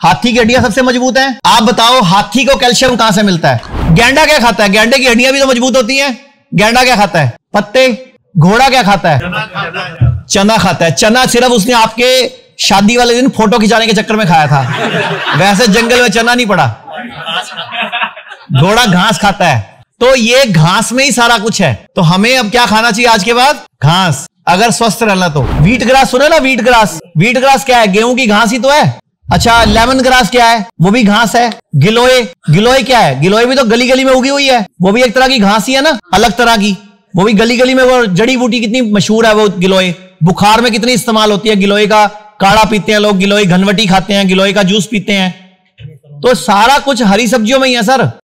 हाथी की हड्डियां सबसे मजबूत हैं। आप बताओ हाथी को कैल्शियम कहां से मिलता है? गैंडा क्या खाता है? गैंडे की हड्डियां भी तो मजबूत होती हैं। गैंडा क्या खाता है? पत्ते। घोड़ा क्या खाता है? चना खाता है। चना सिर्फ उसने आपके शादी वाले दिन फोटो खिंचाने के चक्कर में खाया था, वैसे जंगल में चना नहीं पड़ा। घोड़ा घास खाता है। तो ये घास में ही सारा कुछ है। तो हमें अब क्या खाना चाहिए आज के बाद? घास, अगर स्वस्थ रहना तो। व्हीट ग्रास सुने ना? व्हीट ग्रास, व्हीट ग्रास क्या है? गेहूं की घास ही तो है। अच्छा, लेमन ग्रास क्या है? वो भी घास है। गिलोय, गिलोय क्या है? गिलोय भी तो गली गली में उगी हुई है, वो भी एक तरह की घास ही है ना, अलग तरह की। वो भी गली गली में, वो जड़ी बूटी कितनी मशहूर है वो गिलोय। बुखार में कितनी इस्तेमाल होती है गिलोय का। काढ़ा पीते हैं लोग, गिलोय घनवटी खाते हैं, गिलोय का जूस पीते हैं। तो सारा कुछ हरी सब्जियों में ही है सर।